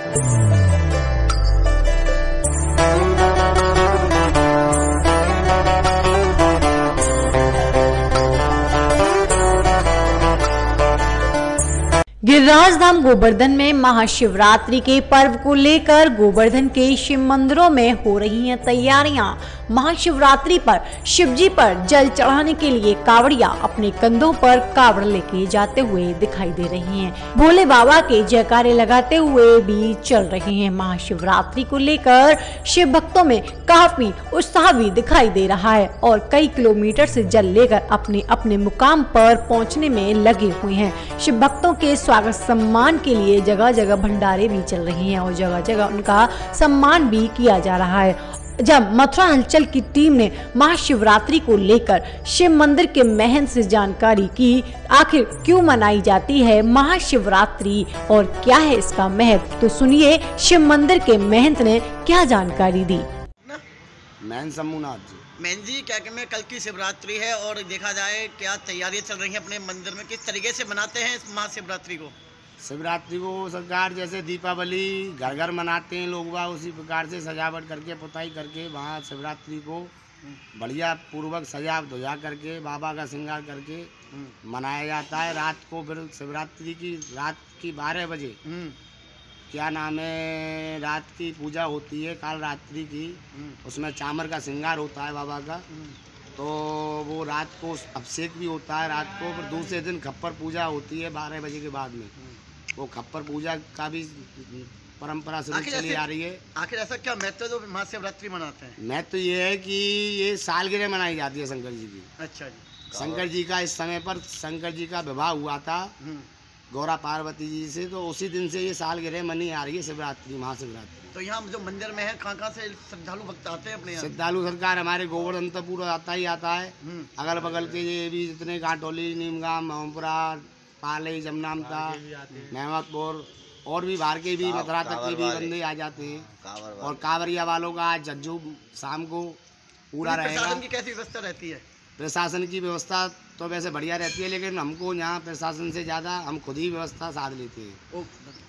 गिरिराज धाम गोवर्धन में महाशिवरात्रि के पर्व को लेकर गोवर्धन के शिव मंदिरों में हो रही हैं तैयारियां। महाशिवरात्रि पर शिवजी पर जल चढ़ाने के लिए कावड़िया अपने कंधों पर कावड़ लेके जाते हुए दिखाई दे रही हैं। भोले बाबा के जयकारे लगाते हुए भी चल रहे हैं। महाशिवरात्रि को लेकर शिव भक्तों में काफी उत्साह भी दिखाई दे रहा है और कई किलोमीटर से जल लेकर अपने अपने मुकाम पर पहुँचने में लगे हुए हैं। शिव भक्तों के स्वागत सम्मान के लिए जगह जगह भंडारे भी चल रहे हैं और जगह जगह उनका सम्मान भी किया जा रहा है। जब मथुरा हलचल की टीम ने महाशिवरात्रि को लेकर शिव मंदिर के महंत से जानकारी की, आखिर क्यों मनाई जाती है महाशिवरात्रि और क्या है इसका महत्व, तो सुनिए शिव मंदिर के महंत ने क्या जानकारी दी। महंत शंभुनाथ जी। महंत जी, क्या कहते हैं, कल की शिवरात्रि है और देखा जाए क्या तैयारियां चल रही हैं अपने मंदिर में, किस तरीके से मनाते हैं इस महाशिवरात्रि को? शिवरात्रि को सरकार जैसे दीपावली घर घर मनाते हैं लोग, वहाँ उसी प्रकार से सजावट करके पुताई करके वहाँ शिवरात्रि को बढ़िया पूर्वक सजा धुजा करके बाबा का श्रृंगार करके मनाया जाता है। रात को फिर शिवरात्रि की रात की 12 बजे क्या नाम है, रात की पूजा होती है काल रात्रि की, उसमें चामर का श्रृंगार होता है बाबा का, तो वो रात को अभिषेक भी होता है रात को। फिर दूसरे दिन खप्पर पूजा होती है 12 बजे के बाद में। वो खप्पर पूजा का भी परंपरा शुरू चली आ रही है। आखिर ऐसा क्या महत्व जो महाशिवरात्रि मनाते हैं? महत्व ये है कि ये सालगिरह मनाई जाती है शंकर जी की। अच्छा जी। शंकर जी का इस समय पर शंकर जी का विवाह हुआ था गौरा पार्वती जी से, तो उसी दिन से ये सालगिरह मनी आ रही है शिवरात्रि, महाशिवरात्रि। तो यहाँ जो मंदिर में है कहाँ से श्रद्धालु भक्त आते हैं अपने यहाँ? श्रद्धालु सरकार हमारे गोवर्धन तो पूरा आता ही आता है। अगल बगल के ये भी जितने घाटोली, नीमगाम, मोहमपुरा, पाले, जमनामता, महमदपुर और भी बाहर के भी मथुरा तक के भी बंदे आ जाते हैं। और कांवरिया वालों का आज जज्जू शाम को पूरा रहेगा। प्रशासन की कैसी व्यवस्था रहती है? प्रशासन की व्यवस्था तो वैसे बढ़िया रहती है, लेकिन हमको यहाँ प्रशासन से ज़्यादा हम खुद ही व्यवस्था साध लेते हैं।